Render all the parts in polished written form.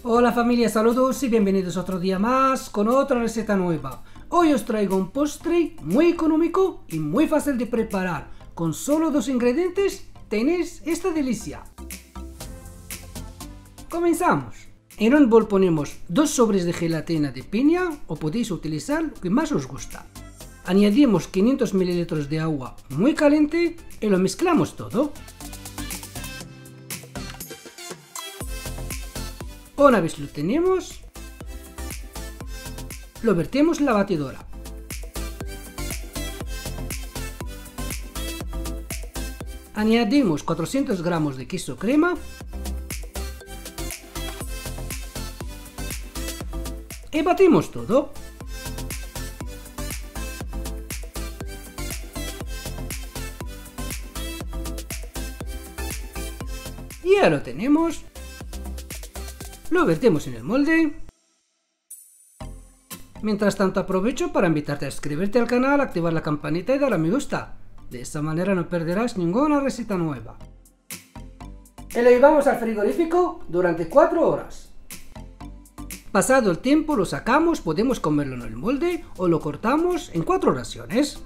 Hola familia, saludos y bienvenidos otro día más con otra receta nueva. Hoy os traigo un postre muy económico y muy fácil de preparar. Con solo 2 ingredientes tenéis esta delicia. Comenzamos. En un bol ponemos 2 sobres de gelatina de piña o podéis utilizar lo que más os gusta. Añadimos 500 ml de agua muy caliente y lo mezclamos todo. Una vez lo tenemos, lo vertemos en la batidora. Añadimos 400 gramos de queso crema y batimos todo. Y ya lo tenemos. Lo vertemos en el molde. Mientras tanto aprovecho para invitarte a suscribirte al canal, activar la campanita y dar a me gusta. De esta manera no perderás ninguna receta nueva. Y lo llevamos al frigorífico durante 4 horas. Pasado el tiempo lo sacamos, podemos comerlo en el molde o lo cortamos en 4 raciones.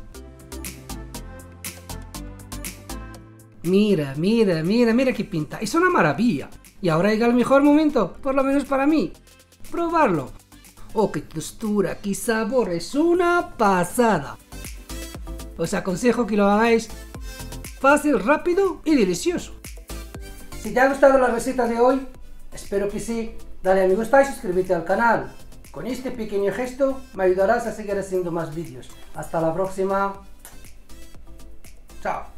Mira qué pinta, es una maravilla. Y ahora llega el mejor momento, por lo menos para mí, probarlo. Oh, qué textura, qué sabor, es una pasada. Os aconsejo que lo hagáis fácil, rápido y delicioso. Si te ha gustado la receta de hoy, espero que sí, dale a me gusta y suscríbete al canal. Con este pequeño gesto me ayudarás a seguir haciendo más vídeos. Hasta la próxima. Chao.